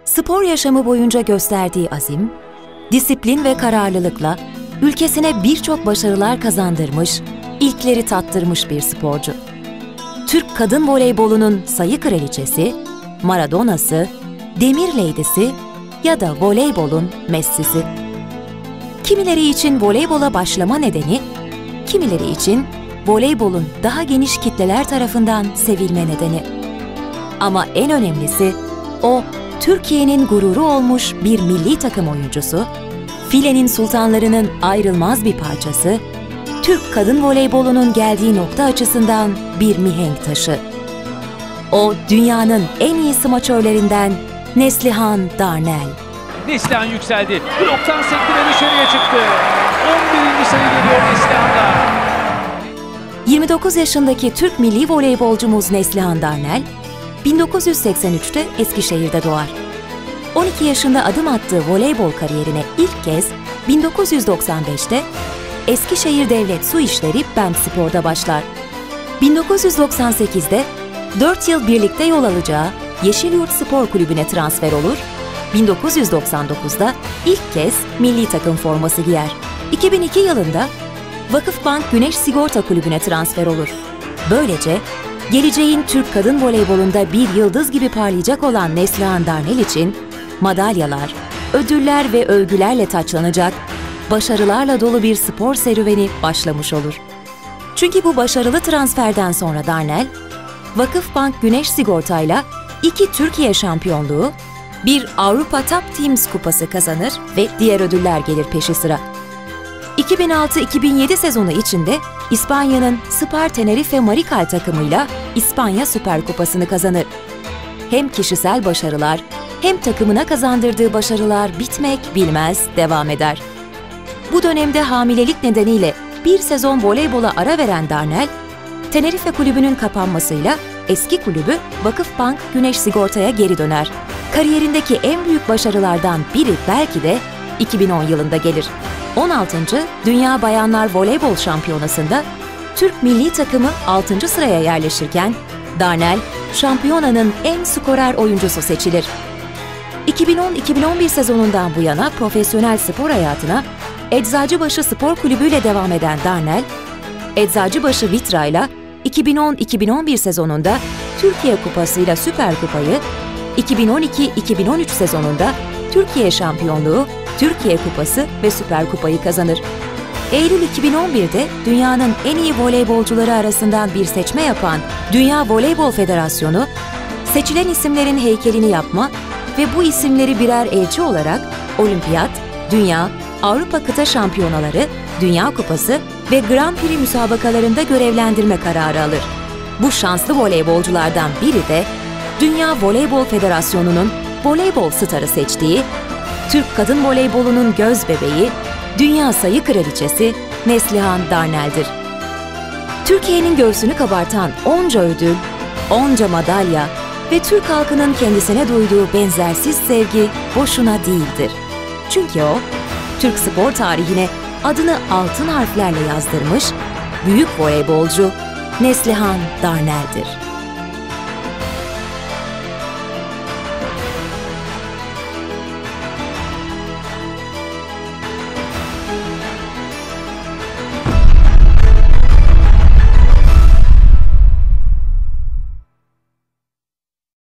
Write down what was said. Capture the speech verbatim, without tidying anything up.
Spor yaşamı boyunca gösterdiği azim, disiplin ve kararlılıkla ülkesine birçok başarılar kazandırmış, ilkleri tattırmış bir sporcu. Türk kadın voleybolunun sayı kraliçesi, Maradona'sı, demir leydisi ya da voleybolun Messi'si. Kimileri için voleybola başlama nedeni, kimileri için voleybolun daha geniş kitleler tarafından sevilme nedeni. Ama en önemlisi, o Türkiye'nin gururu olmuş bir milli takım oyuncusu, filenin sultanlarının ayrılmaz bir parçası, Türk kadın voleybolunun geldiği nokta açısından bir mihenk taşı. O dünyanın en iyi smaçörlerinden Neslihan Darnel. Neslihan yükseldi. Bloktan sekti ve dışarıya çıktı. on birinci sayı geliyor Neslihan'da. yirmi dokuz yaşındaki Türk milli voleybolcumuz Neslihan Darnel, bin dokuz yüz seksen üç'te Eskişehir'de doğar. on iki yaşında adım attığı voleybol kariyerine ilk kez bin dokuz yüz doksan beş'te Eskişehir Devlet Su İşleri Bentspor'da başlar. bin dokuz yüz doksan sekiz'de dört yıl birlikte yol alacağı Yeşilyurt Spor Kulübü'ne transfer olur, bin dokuz yüz doksan dokuz'da ilk kez milli takım forması giyer. iki bin iki yılında Vakıfbank Güneş Sigorta Kulübü'ne transfer olur. Böylece geleceğin Türk kadın voleybolunda bir yıldız gibi parlayacak olan Neslihan Darnel için madalyalar, ödüller ve övgülerle taçlanacak, başarılarla dolu bir spor serüveni başlamış olur. Çünkü bu başarılı transferden sonra Darnel, Vakıfbank Güneş Sigorta'yla iki Türkiye şampiyonluğu, bir Avrupa Top Teams kupası kazanır ve diğer ödüller gelir peşi sıra. iki bin altı iki bin yedi sezonu içinde İspanya'nın Spar Tenerife Marikal takımıyla İspanya Süper Kupası'nı kazanır. Hem kişisel başarılar hem takımına kazandırdığı başarılar bitmek bilmez devam eder. Bu dönemde hamilelik nedeniyle bir sezon voleybola ara veren Darnel, Tenerife kulübünün kapanmasıyla eski kulübü Vakıfbank Güneş Sigorta'ya geri döner. Kariyerindeki en büyük başarılardan biri belki de iki bin on yılında gelir. on altıncı Dünya Bayanlar Voleybol Şampiyonası'nda Türk milli takımı altıncı sıraya yerleşirken Darnel, şampiyonanın en skorer oyuncusu seçilir. iki bin on iki bin on bir sezonundan bu yana profesyonel spor hayatına Eczacıbaşı Spor Kulübü ile devam eden Darnel, Eczacıbaşı Vitra ile iki bin on iki bin on bir sezonunda Türkiye Kupası ile Süper Kupayı, iki bin on iki iki bin on üç sezonunda Türkiye Şampiyonluğu, Türkiye Kupası ve Süper Kupayı kazanır. Eylül iki bin on bir'de dünyanın en iyi voleybolcuları arasından bir seçme yapan Dünya Voleybol Federasyonu, seçilen isimlerin heykelini yapma ve bu isimleri birer elçi olarak Olimpiyat, Dünya, Avrupa Kıta Şampiyonaları, Dünya Kupası ve Grand Prix müsabakalarında görevlendirme kararı alır. Bu şanslı voleybolculardan biri de Dünya Voleybol Federasyonu'nun voleybol starı seçtiği, Türk kadın voleybolunun göz bebeği, dünya sayı kraliçesi Neslihan Darnel'dir. Türkiye'nin göğsünü kabartan onca ödül, onca madalya ve Türk halkının kendisine duyduğu benzersiz sevgi boşuna değildir. Çünkü o, Türk spor tarihine adını altın harflerle yazdırmış büyük voleybolcu Neslihan Darnel'dir.